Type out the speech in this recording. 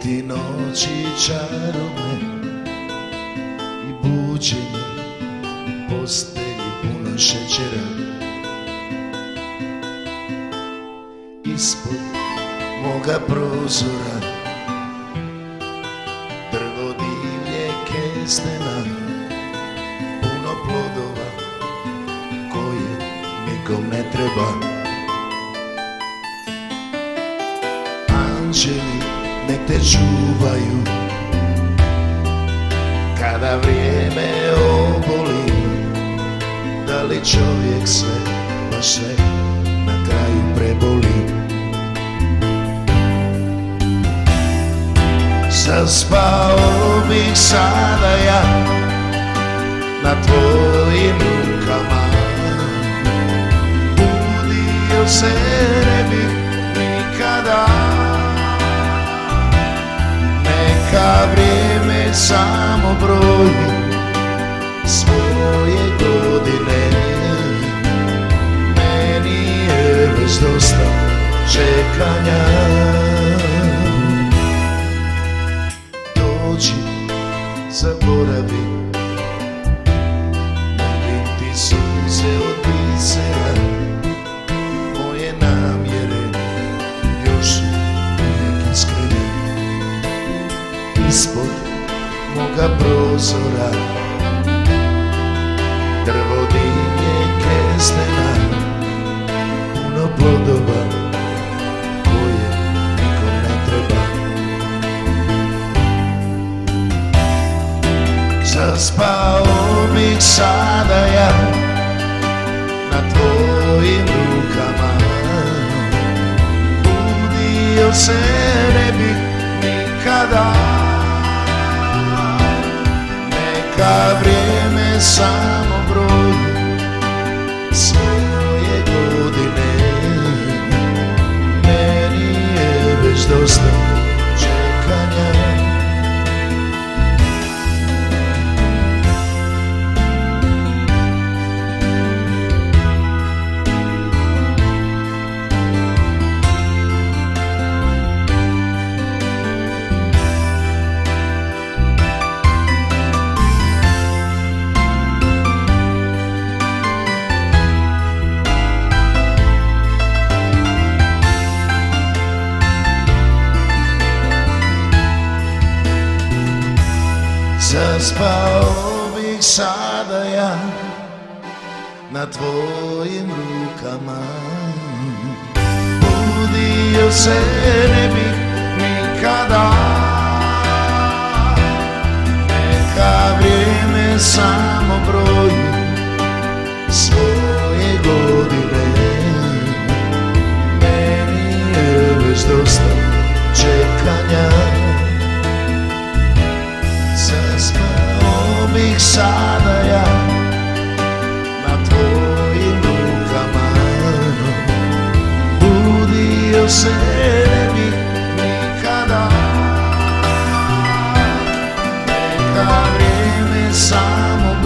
ti noći čarobne i buđenje postelji puno šećera. Ispod moga prozora drvo divlje kestena, puno plodova koje nikom ne treba. Anđeli nek te čuvaju kada vrijeme oboli, da li čovjek sve, baš sve na kraju preboli. Zaspao bih sada ja na tvojim rukama, budio se ne bih nikada. Neka vrijeme samo broji svoje godine, meni je već dosta čekanja. Dođi, zaboravi, molim ti suze od bisera, moje namjere još uvijek iskrene. Ispod moga prozora drvo divlje kestena, puno plodova koje nikom ne treba. Zaspao bih sada ja na tvojim rukama, budio se ne bih nikada. Neka vrijeme samo broji svoje godine, meni je već dosta čekanja. Zaspao bih sada ja na tvojim rukama, budio se ne bih nikada. Neka vrijeme samo broji svoje godine, meni je već dosta čekanja. Zaspao bih sada ja na tvojim rukama, budio se ne bih nikada. Neka vrijeme samo